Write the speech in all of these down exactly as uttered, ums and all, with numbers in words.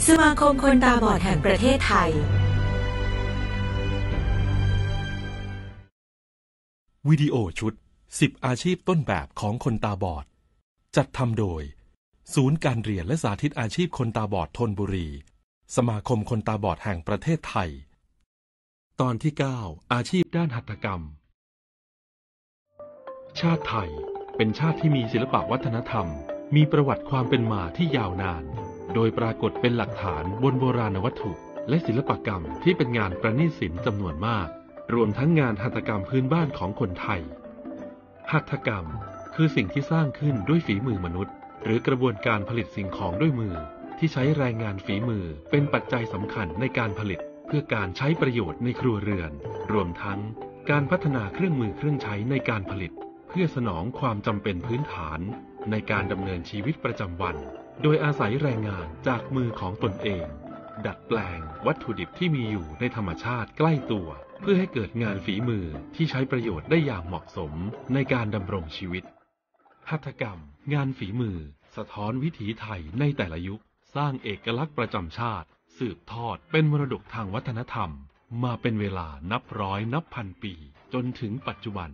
สมาคมคนตาบอดแห่งประเทศไทยวิดีโอชุดสิบอาชีพต้นแบบของคนตาบอดจัดทำโดยศูนย์การเรียนและสาธิตอาชีพคนตาบอดธนบุรีสมาคมคนตาบอดแห่งประเทศไทยตอนที่เก้าอาชีพด้านหัตถกรรมชาติไทยเป็นชาติที่มีศิลปวัฒนธรรมมีประวัติความเป็นมาที่ยาวนานโดยปรากฏเป็นหลักฐานบนโบราณวัตถุและศิลปกรรมที่เป็นงานประณีตศิลป์จำนวนมากรวมทั้งงานหัตถกรรมพื้นบ้านของคนไทยหัตถกรรมคือสิ่งที่สร้างขึ้นด้วยฝีมือมนุษย์หรือกระบวนการผลิตสิ่งของด้วยมือที่ใช้แรงงานฝีมือเป็นปัจจัยสำคัญในการผลิตเพื่อการใช้ประโยชน์ในครัวเรือนรวมทั้งการพัฒนาเครื่องมือเครื่องใช้ในการผลิตเพื่อสนองความจำเป็นพื้นฐานในการดำเนินชีวิตประจำวันโดยอาศัยแรงงานจากมือของตนเองดัดแปลงวัตถุดิบที่มีอยู่ในธรรมชาติใกล้ตัวเพื่อให้เกิดงานฝีมือที่ใช้ประโยชน์ได้อย่างเหมาะสมในการดำรงชีวิตหัตถกรรมงานฝีมือสะท้อนวิถีไทยในแต่ละยุคสร้างเอกลักษณ์ประจำชาติสืบทอดเป็นมรดกทางวัฒนธรรมมาเป็นเวลานับร้อยนับพันปีจนถึงปัจจุบัน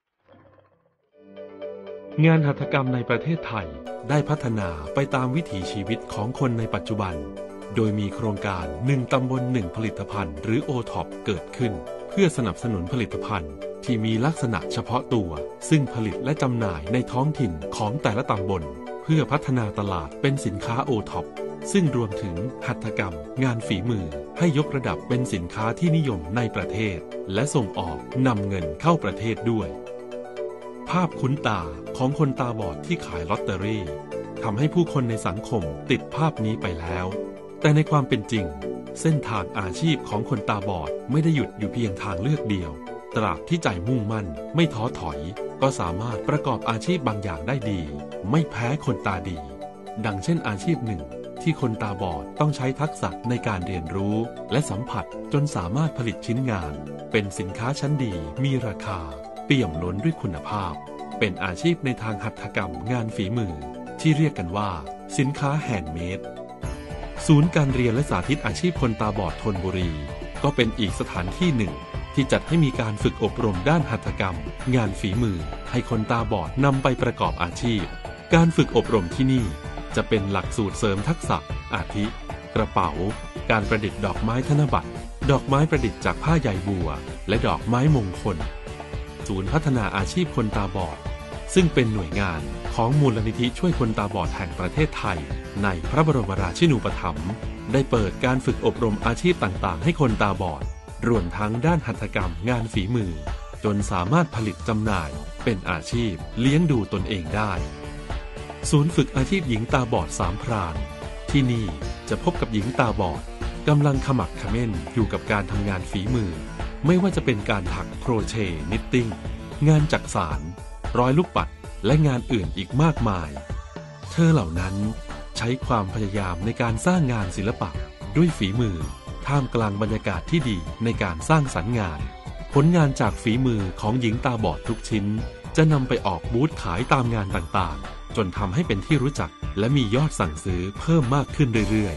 งานหัตถกรรมในประเทศไทยได้พัฒนาไปตามวิถีชีวิตของคนในปัจจุบันโดยมีโครงการหนึ่งตำบลหนึ่งผลิตภัณฑ์หรือ โอ ท็อป เกิดขึ้นเพื่อสนับสนุนผลิตภัณฑ์ที่มีลักษณะเฉพาะตัวซึ่งผลิตและจำหน่ายในท้องถิ่นของแต่ละตำบลเพื่อพัฒนาตลาดเป็นสินค้า โอ ท็อป ซึ่งรวมถึงหัตถกรรมงานฝีมือให้ยกระดับเป็นสินค้าที่นิยมในประเทศและส่งออกนำเงินเข้าประเทศด้วยภาพคุ้นตาของคนตาบอดที่ขายลอตเตอรี่ทำให้ผู้คนในสังคมติดภาพนี้ไปแล้วแต่ในความเป็นจริงเส้นทางอาชีพของคนตาบอดไม่ได้หยุดอยู่เพียงทางเลือกเดียวตราบที่ใจมุ่งมั่นไม่ท้อถอยก็สามารถประกอบอาชีพบางอย่างได้ดีไม่แพ้คนตาดีดังเช่นอาชีพหนึ่งที่คนตาบอดต้องใช้ทักษะในการเรียนรู้และสัมผัสจนสามารถผลิตชิ้นงานเป็นสินค้าชั้นดีมีราคาเปี่ยมล้นด้วยคุณภาพเป็นอาชีพในทางหัตถกรรมงานฝีมือที่เรียกกันว่าสินค้าแฮนด์เมดศูนย์การเรียนและสาธิตอาชีพคนตาบอดธนบุรีก็เป็นอีกสถานที่หนึ่งที่จัดให้มีการฝึกอบรมด้านหัตถกรรมงานฝีมือให้คนตาบอดนำไปประกอบอาชีพการฝึกอบรมที่นี่จะเป็นหลักสูตรเสริมทักษะอาทิกระเป๋าการประดิษฐ์ดอกไม้ธนบัตรดอกไม้ประดิษฐ์จากผ้าใยบัวและดอกไม้มงคลศูนย์พัฒนาอาชีพคนตาบอดซึ่งเป็นหน่วยงานของมูลนิธิช่วยคนตาบอดแห่งประเทศไทยในพระบรมราชินูปถัมภ์ได้เปิดการฝึกอบรมอาชีพต่างๆให้คนตาบอดรวมทั้งด้านหัตถกรรมงานฝีมือจนสามารถผลิตจำหน่ายเป็นอาชีพเลี้ยงดูตนเองได้ศูนย์ฝึกอาชีพหญิงตาบอดสามพรานที่นี่จะพบกับหญิงตาบอดกำลังขมักเขม้นอยู่กับการทำงานฝีมือไม่ว่าจะเป็นการถักโครเชต์นิตติ้งงานจักสานร้อยลูกปัดและงานอื่นอีกมากมายเธอเหล่านั้นใช้ความพยายามในการสร้างงานศิลปะด้วยฝีมือท่ามกลางบรรยากาศที่ดีในการสร้างสรรค์งานผลงานจากฝีมือของหญิงตาบอดทุกชิ้นจะนำไปออกบูธขายตามงานต่างๆจนทำให้เป็นที่รู้จักและมียอดสั่งซื้อเพิ่มมากขึ้นเรื่อย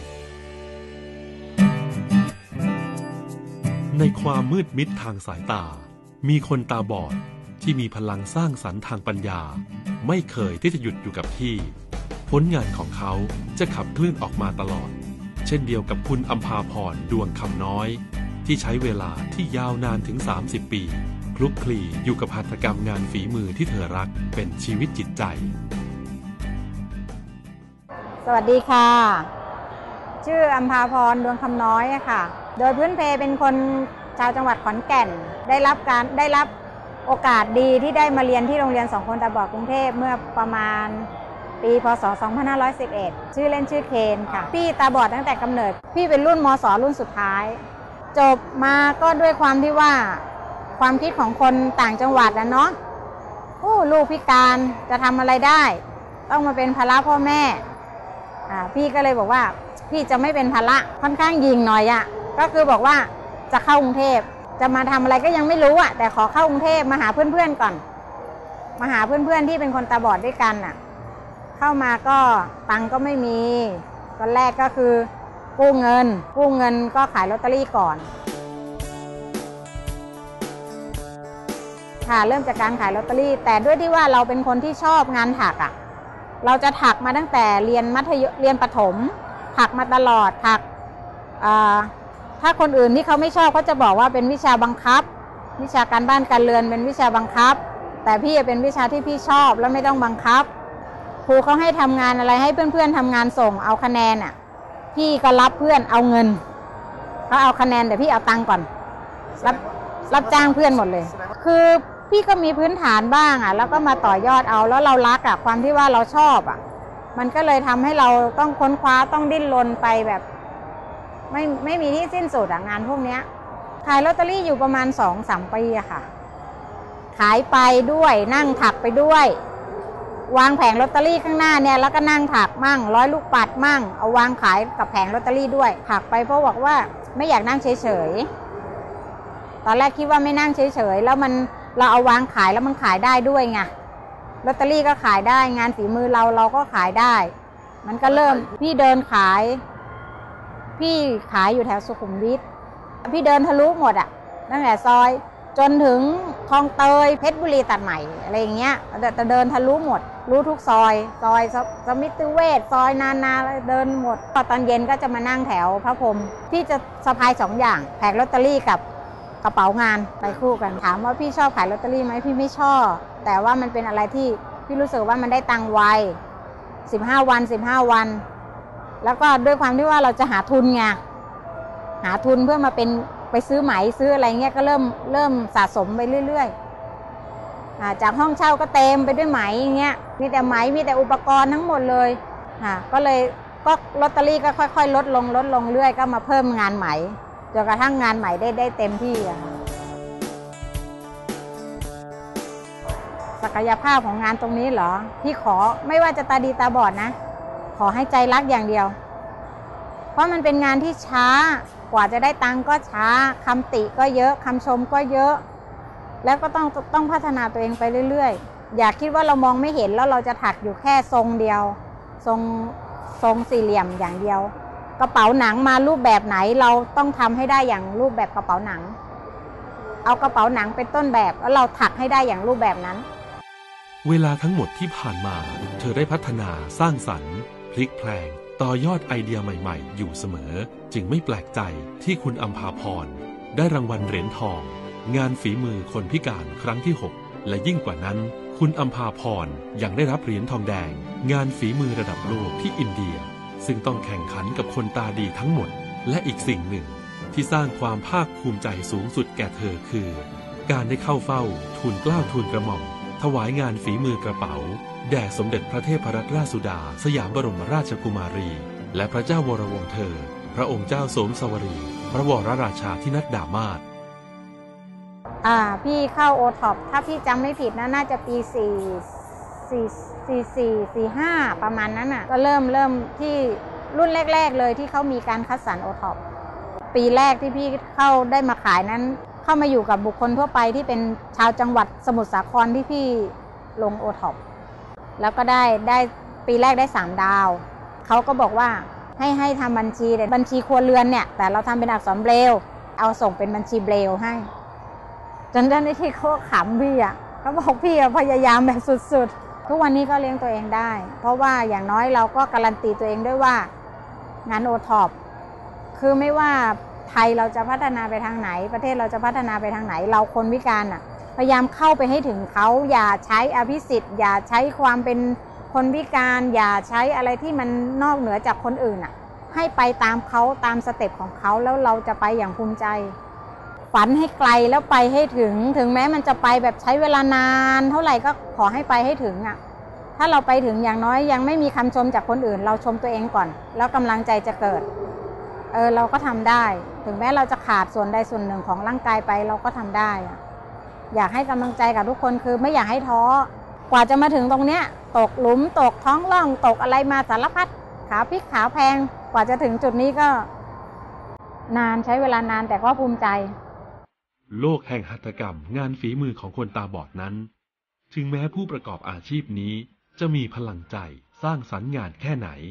ๆในความมืดมิดทางสายตามีคนตาบอดที่มีพลังสร้างสรรค์ทางปัญญาไม่เคยที่จะหยุดอยู่กับที่ผลงานของเขาจะขับเคลื่อนออกมาตลอดเช่นเดียวกับคุณอัมพาพรดวงคำน้อยที่ใช้เวลาที่ยาวนานถึงสามสิบปีคลุกคลีอยู่กับหัตถกรรมงานฝีมือที่เธอรักเป็นชีวิตจิตใจสวัสดีค่ะชื่ออัมพาพรดวงคำน้อยค่ะโดยพื้นเพเป็นคนชาวจังหวัดขอนแก่นได้รับการได้รับโอกาสดีที่ได้มาเรียนที่โรงเรียนสองคนตาบอดกรุงเทพเมื่อประมาณปีพ.ศ. สองพันห้าร้อยสิบเอ็ดชื่อเล่นชื่อเคนค่ะพี่ตาบอดตั้งแต่กำเนิดพี่เป็นรุ่นมศ.รุ่นสุดท้ายจบมาก็ด้วยความที่ว่าความคิดของคนต่างจังหวัดนะเนาะโอ้ลูกพิการจะทำอะไรได้ต้องมาเป็นภาระพ่อแม่อ่าพี่ก็เลยบอกว่าพี่จะไม่เป็นภาระค่อนข้างยิงหน่อยอะก็คือบอกว่าจะเข้ากรุงเทพจะมาทำอะไรก็ยังไม่รู้อะแต่ขอเข้ากรุงเทพมาหาเพื่อนๆก่อนมาหาเพื่อนๆที่เป็นคนตาบอดด้วยกันอะเข้ามาก็ตังก็ไม่มีตอนแรกก็คือกู้เงินกู้เงินก็ขายลอตเตอรี่ก่อนค่ะเริ่มจากการขายลอตเตอรี่แต่ด้วยที่ว่าเราเป็นคนที่ชอบงานถักอ่ะเราจะถักมาตั้งแต่เรียนมัธยมเรียนประถมถักมาตลอดถักถ้าคนอื่นที่เขาไม่ชอบเขาจะบอกว่าเป็นวิชาบังคับวิชาการบ้านการเรือนเป็นวิชาบังคับแต่พี่เป็นวิชาที่พี่ชอบแล้วไม่ต้องบังคับครูเขาให้ทำงานอะไรให้เพื่อนๆทำงานส่งเอาคะแนนอ่ะพี่ก็รับเพื่อนเอาเงินเขาเอาคะแนนแต่พี่เอาตังค์ก่อนรับรับจ้างเพื่อนหมดเลยคือพี่ก็มีพื้นฐานบ้างอ่ะแล้วก็มาต่อยอดเอาแล้วเรารักอ่ะความที่ว่าเราชอบอ่ะมันก็เลยทำให้เราต้องค้นคว้าต้องดิ้นรนไปแบบไม่ไม่มีที่สิ้นสุดอ่ะงานพวกเนี้ยขายลอตเตอรี่อยู่ประมาณสองสามปีอะค่ะขายไปด้วยนั่งถักไปด้วยวางแผงลอตเตอรี่ข้างหน้าเนี่ยแล้วก็นั่งถักมั่งร้อยลูกปัดมั่งเอาวางขายกับแผงลอตเตอรี่ด้วยถักไปเพราะบอกว่าไม่อยากนั่งเฉยๆตอนแรกคิดว่าไม่นั่งเฉยๆแล้วมันเราเอาวางขายแล้วมันขายได้ด้วยไงลอตเตอรี่ก็ขายได้งานฝีมือเราเราก็ขายได้มันก็เริ่มพี่เดินขายพี่ขายอยู่แถวสุขุมวิทพี่เดินทะลุหมดอ่ะตั้งแต่ซอยจนถึงคลองเตยเพชรบุรีตัดใหม่อะไรอย่างเงี้ยแต่เดินทะลุหมดรู้ทุกซอยซอยสมิติเวชซอยนานาเดินหมดพอตอนเย็นก็จะมานั่งแถวพระพรหมพี่จะสะพายสองอย่างแผงลอตเตอรี่กับกระเป๋างานไปคู่กันถามว่าพี่ชอบขายลอตเตอรี่ไหมพี่ไม่ชอบแต่ว่ามันเป็นอะไรที่พี่รู้สึกว่ามันได้ตังค์ไวสิบห้าวันสิบห้าวันแล้วก็ด้วยความที่ว่าเราจะหาทุนไงหาทุนเพื่อมาเป็นไปซื้อไหมซื้ออะไรเงี้ยก็เริ่มเริ่มสะสมไปเรื่อยๆจากห้องเช่าก็เต็มไปด้วยไหมอย่างเงี้ยมีแต่ไหมมีแต่อุปกรณ์ทั้งหมดเลยก็เลยก็ลอตเตอรี่ก็ค่อยๆลดลงลดลงเรื่อยก็มาเพิ่มงานไหมจนกระทั่งงานไหมได้ได้เต็มที่อะศักยภาพของงานตรงนี้เหรอพี่ขอไม่ว่าจะตาดีตาบอดนะขอให้ใจรักอย่างเดียวเพราะมันเป็นงานที่ช้ากว่าจะได้ตังค์ก็ช้าคำติก็เยอะคำชมก็เยอะแล้วก็ต้องต้องพัฒนาตัวเองไปเรื่อยๆอย่าคิดว่าเรามองไม่เห็นแล้วเราจะถักอยู่แค่ทรงเดียวทรงทรงสี่เหลี่ยมอย่างเดียวกระเป๋าหนังมารูปแบบไหนเราต้องทำให้ได้อย่างรูปแบบกระเป๋าหนังเอากระเป๋าหนังเป็นต้นแบบแล้วเราถักให้ได้อย่างรูปแบบนั้นเวลาทั้งหมดที่ผ่านมาเธอได้พัฒนาสร้างสรรค์พลิกแพลงต่อยอดไอเดียใหม่ๆอยู่เสมอจึงไม่แปลกใจที่คุณอัมพาพรได้รางวัลเหรียญทองงานฝีมือคนพิการครั้งที่หกและยิ่งกว่านั้นคุณอัมพาพรยังได้รับเหรียญทองแดงงานฝีมือระดับโลกที่อินเดียซึ่งต้องแข่งขันกับคนตาดีทั้งหมดและอีกสิ่งหนึ่งที่สร้างความภาคภูมิใจสูงสุดแก่เธอคือการได้เข้าเฝ้าทูลเกล้าทูลกระหม่อมถวายงานฝีมือกระเป๋าแด่สมเด็จพระเทพรัตนราชสุดาสยามบรมราชกุมารีและพระเจ้าวรวงศ์เธอพระองค์เจ้าโสมสวรีพระวรราชาธินัดดามาศอ่าพี่เข้าโอท็อปถ้าพี่จำไม่ผิดนะน่าจะปีสี่สี่สี่สี่สี่ห้าประมาณนั้นอ่ะก็เริ่มเริ่มที่รุ่นแรกๆเลยที่เขามีการคัดสรรโอท็อปปีแรกที่พี่เข้าได้มาขายนั้นเข้ามาอยู่กับบุคคลทั่วไปที่เป็นชาวจังหวัดสมุทรสาครที่พี่ลงโอท็อปแล้วก็ได้ได้ปีแรกได้สามดาวเขาก็บอกว่าให้ให้ทำบัญชีแต่บัญชีครัวเรือนเนี่ยแต่เราทำเป็นอักษรเบรลล์เอาส่งเป็นบัญชีเบรลล์ให้จนเจ้าหน้าที่เขาขำพี่อ่ะเขาบอกพี่พยายามแบบสุดๆทุกวันนี้ก็เลี้ยงตัวเองได้เพราะว่าอย่างน้อยเราก็การันตีตัวเองด้วยว่างานโอท็อปคือไม่ว่าไทยเราจะพัฒนาไปทางไหนประเทศเราจะพัฒนาไปทางไหนเราคนพิการอ่ะพยายามเข้าไปให้ถึงเขาอย่าใช้อภิสิทธิ์อย่าใช้ความเป็นคนพิการอย่าใช้อะไรที่มันนอกเหนือจากคนอื่นอ่ะให้ไปตามเขาตามสเต็ปของเขาแล้วเราจะไปอย่างภูมิใจฝันให้ไกลแล้วไปให้ถึงถึงแม้มันจะไปแบบใช้เวลานานเท่าไหร่ก็ขอให้ไปให้ถึงอ่ะถ้าเราไปถึงอย่างน้อยยังไม่มีคำชมจากคนอื่นเราชมตัวเองก่อนแล้วกำลังใจจะเกิดเออเราก็ทำได้ถึงแม้เราจะขาดส่วนใดส่วนหนึ่งของร่างกายไปเราก็ทำได้อยากให้กำลังใจกับทุกคนคือไม่อยากให้ท้อกว่าจะมาถึงตรงเนี้ยตกหลุมตกท้องร่องตกอะไรมาสารพัดขาพลิกขาแพงกว่าจะถึงจุดนี้ก็นานใช้เวลานานแต่ก็ภูมิใจโลกแห่งหัตถกรรมงานฝีมือของคนตาบอดนั้นถึงแม้ผู้ประกอบอาชีพนี้จะมีพลังใจสร้างสรรค์งานแค่ไหน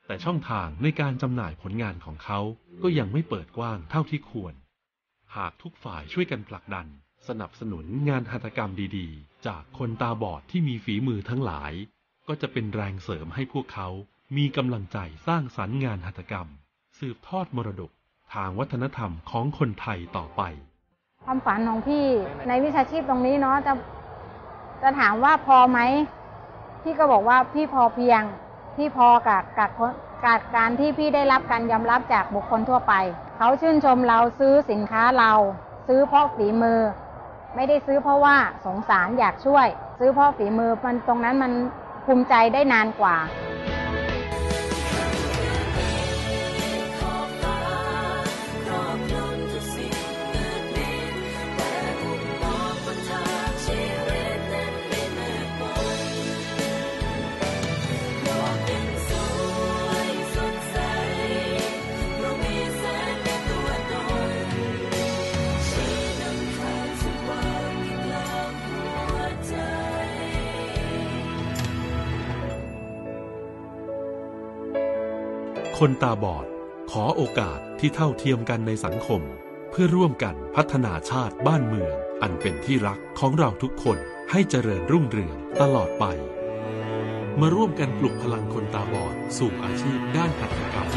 แต่ช่องทางในการจำหน่ายผลงานของเขาก็ยังไม่เปิดกว้างเท่าที่ควรหากทุกฝ่ายช่วยกันผลักดันสนับสนุนงานหัตถกรรมดีๆจากคนตาบอดที่มีฝีมือทั้งหลายก็จะเป็นแรงเสริมให้พวกเขามีกำลังใจสร้างสรรค์งานหัตถกรรมสืบทอดมรดกทางวัฒนธรรมของคนไทยต่อไปความฝันของพี่ในวิชาชีพตรงนี้เนาะจะจะถามว่าพอไหมพี่ก็บอกว่าพี่พอเพียงพี่พอกับกับกับการที่พี่ได้รับการยอมรับจากบุคคลทั่วไปเขาชื่นชมเราซื้อสินค้าเราซื้อเพราะฝีมือไม่ได้ซื้อเพราะว่าสงสารอยากช่วยซื้อเพราะฝีมือมันตรงนั้นมันภูมิใจได้นานกว่าคนตาบอดขอโอกาสที่เท่าเทียมกันในสังคมเพื่อร่วมกันพัฒนาชาติบ้านเมืองอันเป็นที่รักของเราทุกคนให้เจริญรุ่งเรืองตลอดไปมาร่วมกันปลุกพลังคนตาบอดสู่อาชีพด้านหัตถกรรม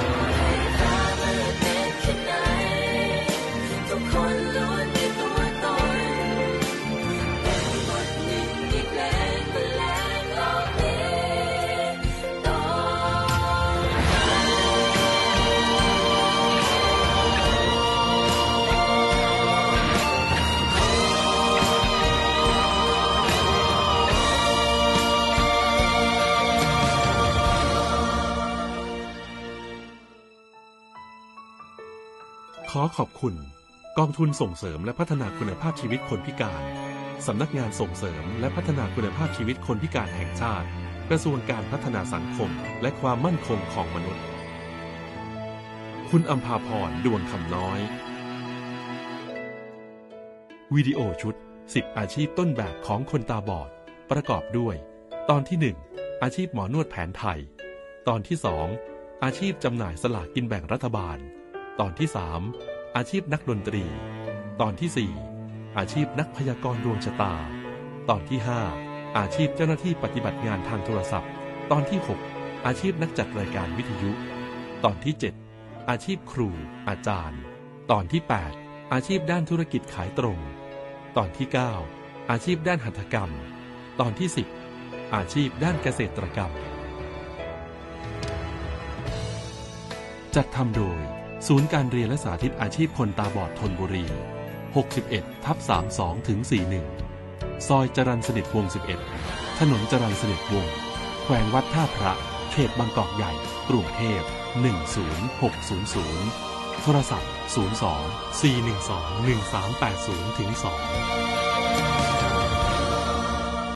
ขอขอบคุณกองทุนส่งเสริมและพัฒนาคุณภาพชีวิตคนพิการสำนักงานส่งเสริมและพัฒนาคุณภาพชีวิตคนพิการแห่งชาติกระทรวงการพัฒนาสังคมและความมั่นคงของมนุษย์คุณอัมภาพรดวงคำน้อยวิดีโอชุดสิบอาชีพต้นแบบของคนตาบอดประกอบด้วยตอนที่หนึ่งอาชีพหมอนวดแผนไทยตอนที่สองอาชีพจำหน่ายสลากกินแบ่งรัฐบาลตอนที่สามอาชีพนักดนตรีตอนที่สี่อาชีพนักพยากรณ์ดวงชะตาตอนที่ห้าอาชีพเจ้าหน้าที่ปฏิบัติงานทางโทรศัพท์ตอนที่หกอาชีพนักจัดรายการวิทยุตอนที่เจ็ดอาชีพครูอาจารย์ตอนที่แปดอาชีพด้านธุรกิจขายตรงตอนที่เก้าอาชีพด้านหัตถกรรมตอนที่สิบอาชีพด้านเกษตรกรรมจัดทำโดยศูนย์การเรียนและสาธิตอาชีพคนตาบอดธนบุรี หกสิบเอ็ดทับสามสิบสองถึงสี่สิบเอ็ด ซอยจรัญสนิทวงศ์สิบเอ็ดถนนจรัญสนิทวงศ์แขวงวัดท่าพระเขตบางกอกใหญ่กรุงเทพหนึ่งศูนย์หกศูนย์ศูนย์โทรศัพท์ศูนย์ สอง สี่ หนึ่ง สอง หนึ่ง สาม แปด ศูนย์ สอง